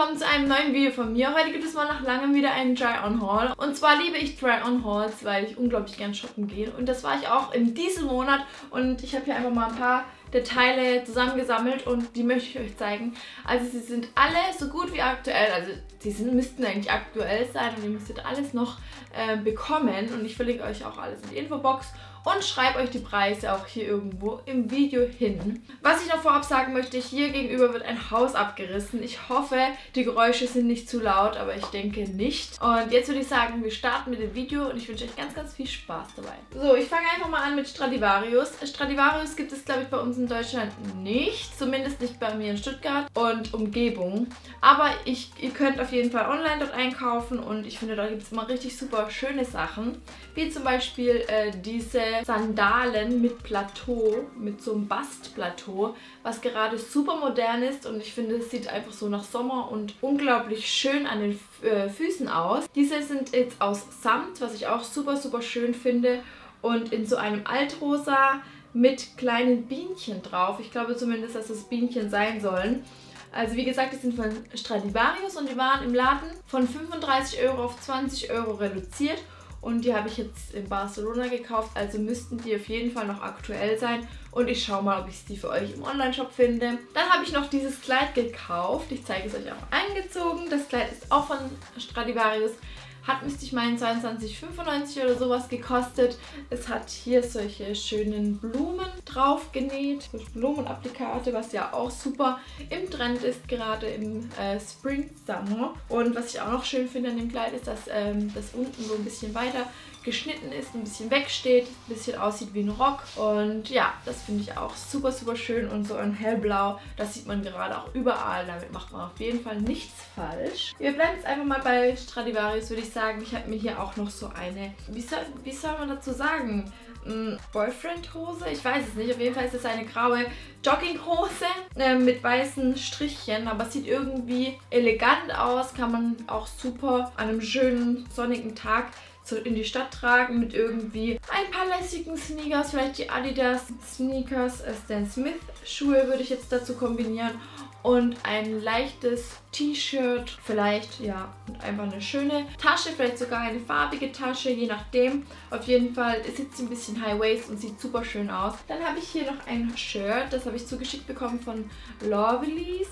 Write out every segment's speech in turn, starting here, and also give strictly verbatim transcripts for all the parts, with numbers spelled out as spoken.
willkommen zu einem neuen Video von mir. Heute gibt es mal nach langem wieder einen Try-On-Haul. Und zwar liebe ich Try-On-Hauls, weil ich unglaublich gern shoppen gehe. Und das war ich auch in diesem Monat. Und ich habe hier einfach mal ein paar Details zusammengesammelt und die möchte ich euch zeigen. Also sie sind alle so gut wie aktuell. Also sie sind, müssten eigentlich aktuell sein und ihr müsstet alles noch äh, bekommen. Und ich verlinke euch auch alles in die Infobox. Und schreibe euch die Preise auch hier irgendwo im Video hin. Was ich noch vorab sagen möchte, hier gegenüber wird ein Haus abgerissen. Ich hoffe, die Geräusche sind nicht zu laut, aber ich denke nicht. Und jetzt würde ich sagen, wir starten mit dem Video und ich wünsche euch ganz, ganz viel Spaß dabei. So, ich fange einfach mal an mit Stradivarius. Stradivarius gibt es, glaube ich, bei uns in Deutschland nicht. Zumindest nicht bei mir in Stuttgart und Umgebung. Aber ich, ihr könnt auf jeden Fall online dort einkaufen und ich finde, da gibt es immer richtig super schöne Sachen. Wie zum Beispiel äh, diese Sandalen mit Plateau, mit so einem Bastplateau, was gerade super modern ist und ich finde, es sieht einfach so nach Sommer und unglaublich schön an den äh, Füßen aus. Diese sind jetzt aus Samt, was ich auch super, super schön finde und in so einem Altrosa mit kleinen Bienchen drauf. Ich glaube zumindest, dass es Bienchen sein sollen. Also wie gesagt, die sind von Stradivarius und die waren im Laden von fünfunddreißig Euro auf zwanzig Euro reduziert. Und die habe ich jetzt in Barcelona gekauft, also müssten die auf jeden Fall noch aktuell sein. Und ich schaue mal, ob ich die für euch im Onlineshop finde. Dann habe ich noch dieses Kleid gekauft. Ich zeige es euch auch eingezogen. Das Kleid ist auch von Stradivarius. Hat, müsste ich meinen, zweiundzwanzig fünfundneunzig oder sowas gekostet. Es hat hier solche schönen Blumen drauf genäht. Blumenapplikate, was ja auch super im Trend ist, gerade im äh, Spring Summer. Und was ich auch noch schön finde an dem Kleid ist, dass ähm, das unten so ein bisschen weiter geschnitten ist, ein bisschen wegsteht, ein bisschen aussieht wie ein Rock. Und ja, das finde ich auch super, super schön. Und so ein hellblau, das sieht man gerade auch überall. Damit macht man auf jeden Fall nichts falsch. Wir bleiben jetzt einfach mal bei Stradivarius, würde ich sagen. Ich habe mir hier auch noch so eine, wie soll, wie soll man dazu sagen? Boyfriend-Hose? Ich weiß es nicht. Auf jeden Fall ist es eine graue Jogginghose äh, mit weißen Strichchen, aber es sieht irgendwie elegant aus. Kann man auch super an einem schönen sonnigen Tag so in die Stadt tragen mit irgendwie ein paar lässigen Sneakers, vielleicht die Adidas Sneakers, äh, Stan Smith Schuhe würde ich jetzt dazu kombinieren und ein leichtes T-Shirt, vielleicht, ja, und einfach eine schöne Tasche, vielleicht sogar eine farbige Tasche, je nachdem. Auf jeden Fall sitzt sie ein bisschen High-Waist und sieht super schön aus. Dann habe ich hier noch ein Shirt, das habe ich zugeschickt bekommen von Loavies,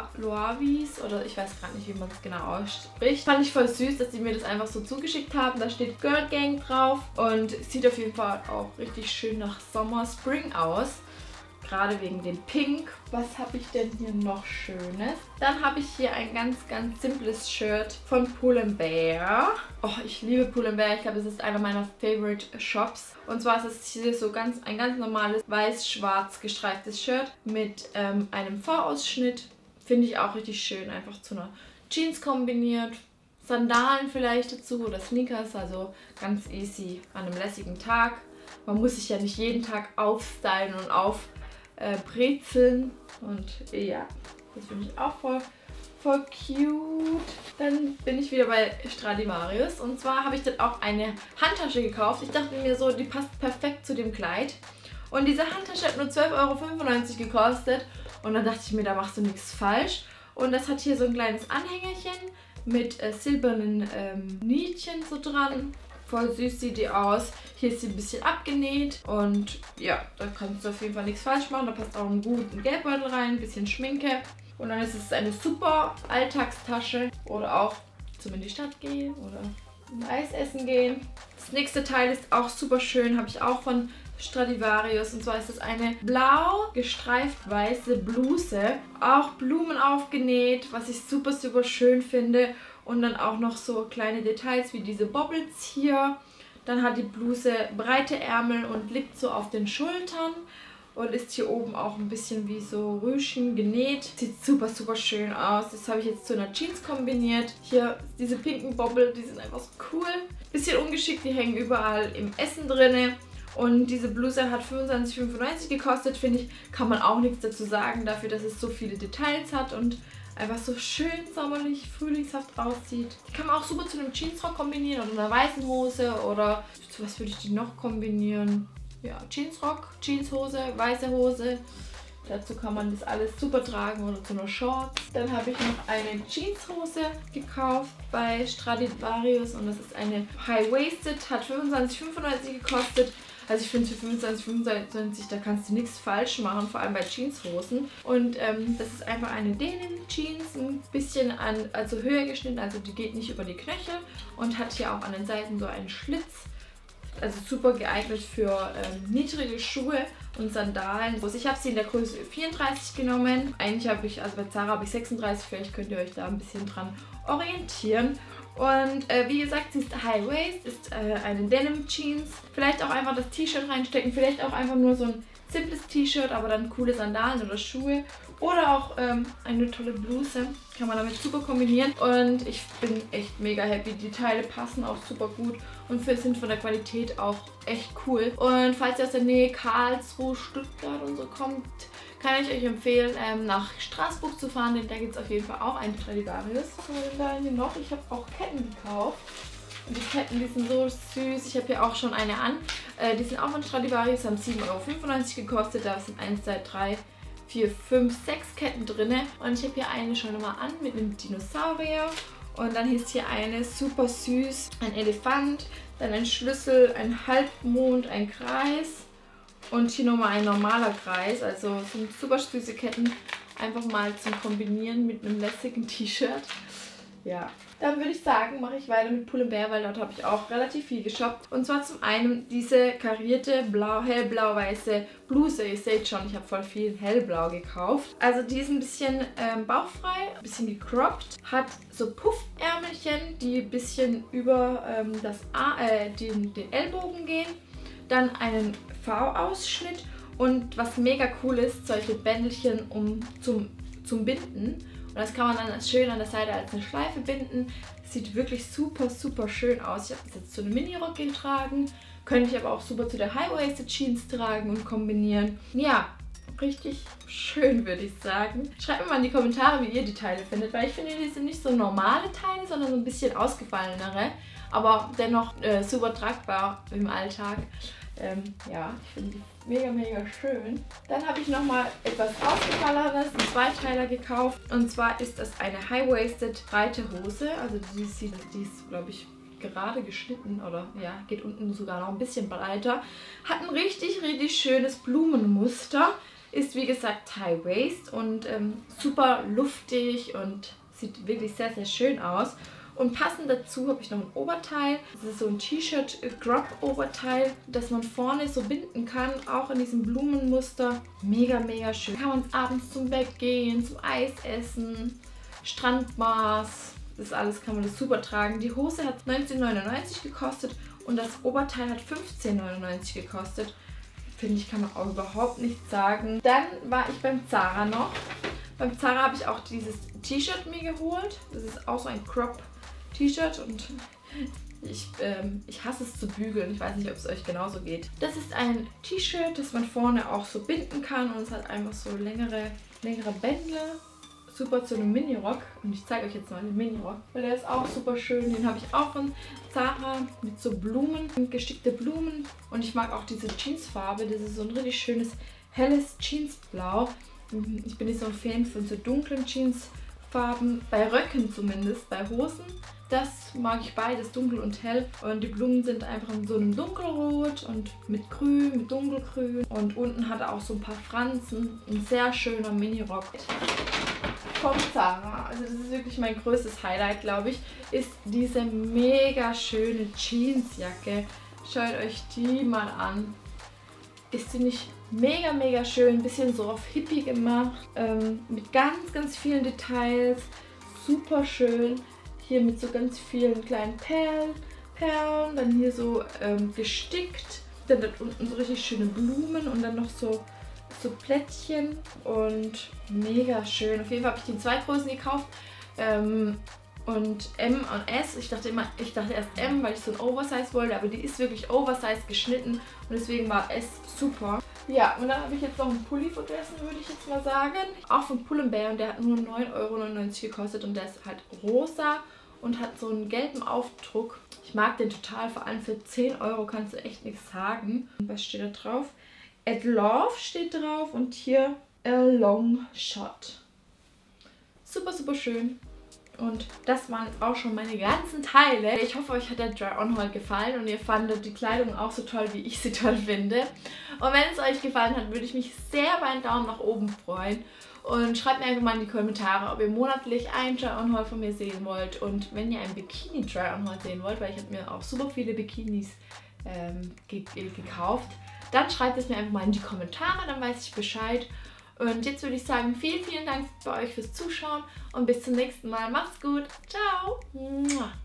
Loavies, oder ich weiß gerade nicht, wie man es genau ausspricht. Fand ich voll süß, dass sie mir das einfach so zugeschickt haben. Da steht Girl Gang drauf und sieht auf jeden Fall auch richtig schön nach Sommer, Spring aus. Gerade wegen dem Pink. Was habe ich denn hier noch Schönes? Dann habe ich hier ein ganz, ganz simples Shirt von Pull&Bear. Oh, ich liebe Pull&Bear. Ich glaube, es ist einer meiner Favorite Shops. Und zwar ist es hier so ganz ein ganz normales weiß-schwarz gestreiftes Shirt mit ähm, einem V-Ausschnitt. Finde ich auch richtig schön. Einfach zu einer Jeans kombiniert. Sandalen vielleicht dazu oder Sneakers. Also ganz easy an einem lässigen Tag. Man muss sich ja nicht jeden Tag aufstylen und auf Äh, brezeln und ja, das finde ich auch voll, voll cute. Dann bin ich wieder bei Stradivarius und zwar habe ich dann auch eine Handtasche gekauft. Ich dachte mir so, die passt perfekt zu dem Kleid und diese Handtasche hat nur zwölf Euro fünfundneunzig gekostet und dann dachte ich mir, da machst du nichts falsch. Und das hat hier so ein kleines Anhängerchen mit äh, silbernen ähm, Nietchen so dran. Voll süß sieht die aus. Hier ist sie ein bisschen abgenäht und ja, da kannst du auf jeden Fall nichts falsch machen. Da passt auch ein guten Geldbeutel rein, ein bisschen Schminke. Und dann ist es eine super Alltagstasche oder auch zum in die Stadt gehen oder ein Eis essen gehen. Das nächste Teil ist auch super schön, habe ich auch von Stradivarius. Und zwar ist es eine blau gestreift weiße Bluse. Auch Blumen aufgenäht, was ich super, super schön finde. Und dann auch noch so kleine Details wie diese Bobbles hier. Dann hat die Bluse breite Ärmel und liegt so auf den Schultern. Und ist hier oben auch ein bisschen wie so Rüschen genäht. Sieht super, super schön aus. Das habe ich jetzt zu einer Jeans kombiniert. Hier diese pinken Bobble, die sind einfach so cool. Bisschen ungeschickt, die hängen überall im Essen drin. Und diese Bluse hat fünfundzwanzig fünfundneunzig gekostet, finde ich, kann man auch nichts dazu sagen, dafür, dass es so viele Details hat und einfach so schön sommerlich, frühlingshaft aussieht. Die kann man auch super zu einem Jeansrock kombinieren oder einer weißen Hose oder was würde ich die noch kombinieren? Ja, Jeansrock, Jeanshose, weiße Hose. Dazu kann man das alles super tragen oder zu einer Shorts. Dann habe ich noch eine Jeanshose gekauft bei Stradivarius und das ist eine High-Waisted, hat fünfundzwanzig fünfundneunzig gekostet. Also ich finde für fünfundzwanzig fünfundneunzig, da kannst du nichts falsch machen, vor allem bei Jeanshosen. Und ähm, das ist einfach eine Denim-Jeans, ein bisschen an, also höher geschnitten, also die geht nicht über die Knöchel und hat hier auch an den Seiten so einen Schlitz. Also super geeignet für ähm, niedrige Schuhe und Sandalen. Also ich habe sie in der Größe vierunddreißig genommen. Eigentlich habe ich, also bei Zara habe ich sechsunddreißig, vielleicht könnt ihr euch da ein bisschen dran orientieren. Und äh, wie gesagt, sie ist High Waist, ist äh, eine Denim Jeans. Vielleicht auch einfach das T-Shirt reinstecken, vielleicht auch einfach nur so ein simples T-Shirt, aber dann coole Sandalen oder Schuhe. Oder auch ähm, eine tolle Bluse, kann man damit super kombinieren. Und ich bin echt mega happy, die Teile passen auch super gut und sind von der Qualität auch echt cool. Und falls ihr aus der Nähe Karlsruhe, Stuttgart und so kommt, kann ich euch empfehlen, ähm, nach Straßburg zu fahren, denn da gibt es auf jeden Fall auch einen Stradivarius. Was haben wir denn da hier noch? Ich habe auch Ketten gekauft. Und die Ketten, die sind so süß. Ich habe hier auch schon eine an. Äh, die sind auch von Stradivarius, haben sieben Euro fünfundneunzig gekostet. Da sind eins, zwei, drei, vier, fünf, sechs Ketten drin. Und ich habe hier eine schon mal an mit einem Dinosaurier. Und dann ist hier eine super süß, ein Elefant, dann ein Schlüssel, ein Halbmond, ein Kreis. Und hier nochmal ein normaler Kreis, also sind super süße Ketten, einfach mal zum Kombinieren mit einem lässigen T-Shirt. Ja, dann würde ich sagen, mache ich weiter mit Pull and Bear, weil dort habe ich auch relativ viel geshoppt. Und zwar zum einen diese karierte blau, hellblau-weiße Bluse. Ihr seht schon, ich habe voll viel hellblau gekauft. Also die ist ein bisschen ähm, bauchfrei, ein bisschen gecroppt, hat so Puffärmelchen, die ein bisschen über ähm, das A, äh, den, den Ellbogen gehen. Dann einen V-Ausschnitt und was mega cool ist, solche Bändelchen um, zum, zum Binden. Und das kann man dann schön an der Seite als eine Schleife binden. Sieht wirklich super, super schön aus. Ich habe das jetzt zu einem Minirock getragen. Könnte ich aber auch super zu der High-Waisted Jeans tragen und kombinieren. Ja, richtig schön, würde ich sagen. Schreibt mir mal in die Kommentare, wie ihr die Teile findet, weil ich finde, die sind nicht so normale Teile, sondern so ein bisschen ausgefallenere. Aber dennoch äh, super tragbar im Alltag. Ähm, ja, ich finde die mega, mega schön. Dann habe ich nochmal etwas ausgefallenes, einen Zweiteiler gekauft. Und zwar ist das eine High-Waisted breite Hose. Also die, sieht, die ist, glaube ich, gerade geschnitten oder ja, geht unten sogar noch ein bisschen breiter. Hat ein richtig, richtig schönes Blumenmuster. Ist wie gesagt High-Waist und ähm, super luftig und sieht wirklich sehr, sehr schön aus. Und passend dazu habe ich noch ein Oberteil. Das ist so ein T-Shirt-Crop-Oberteil, das man vorne so binden kann, auch in diesem Blumenmuster. Mega, mega schön. Kann man abends zum Bett gehen, zum Eis essen, Strandmaß. Das alles kann man das super tragen. Die Hose hat neunzehn neunundneunzig gekostet und das Oberteil hat fünfzehn neunundneunzig gekostet. Finde ich, kann man auch überhaupt nichts sagen. Dann war ich beim Zara noch. Beim Zara habe ich auch dieses T-Shirt mir geholt. Das ist auch so ein Crop T-Shirt und ich, ähm, ich hasse es zu bügeln. Ich weiß nicht, ob es euch genauso geht. Das ist ein T-Shirt, das man vorne auch so binden kann und es hat einfach so längere, längere Bändler. Super zu einem Minirock. Und ich zeige euch jetzt mal den Minirock, weil der ist auch super schön. Den habe ich auch von Zara mit so Blumen, gestickte Blumen. Und ich mag auch diese Jeansfarbe. Das ist so ein richtig schönes, helles Jeansblau. Ich bin nicht so ein Fan von so dunklen Jeansfarben. Bei Röcken zumindest, bei Hosen. Das mag ich beides, dunkel und hell. Und die Blumen sind einfach in so einem dunkelrot und mit grün, mit dunkelgrün. Und unten hat er auch so ein paar Fransen. Ein sehr schöner Minirock. Vom Zara, also das ist wirklich mein größtes Highlight, glaube ich, ist diese mega schöne Jeansjacke. Schaut euch die mal an. Ist die nicht mega, mega schön? Ein bisschen so auf Hippie gemacht. Ähm, mit ganz, ganz vielen Details. Super schön. Hier mit so ganz vielen kleinen Perlen. Perlen. Dann hier so ähm, gestickt. Dann dort unten so richtig schöne Blumen und dann noch so, so Plättchen. Und mega schön. Auf jeden Fall habe ich die in zwei Größen gekauft. Ähm, Und M und S, ich dachte immer, ich dachte erst M, weil ich so ein Oversize wollte, aber die ist wirklich Oversize geschnitten und deswegen war S super. Ja, und dann habe ich jetzt noch einen Pulli vergessen, würde ich jetzt mal sagen. Auch von Pull and Bear und der hat nur neun Euro neunundneunzig gekostet und der ist halt rosa und hat so einen gelben Aufdruck. Ich mag den total, vor allem für zehn Euro kannst du echt nichts sagen. Und was steht da drauf? At Love steht drauf und hier A Long Shot. Super, super schön. Und das waren jetzt auch schon meine ganzen Teile. Ich hoffe, euch hat der Try-on-Haul gefallen und ihr fandet die Kleidung auch so toll, wie ich sie toll finde. Und wenn es euch gefallen hat, würde ich mich sehr über einen Daumen nach oben freuen. Und schreibt mir einfach mal in die Kommentare, ob ihr monatlich einen Try-on-Haul von mir sehen wollt. Und wenn ihr einen Bikini-Try-on-Haul sehen wollt, weil ich habe mir auch super viele Bikinis ähm, ge gekauft, dann schreibt es mir einfach mal in die Kommentare, dann weiß ich Bescheid. Und jetzt würde ich sagen, vielen, vielen Dank bei euch fürs Zuschauen und bis zum nächsten Mal. Macht's gut. Ciao.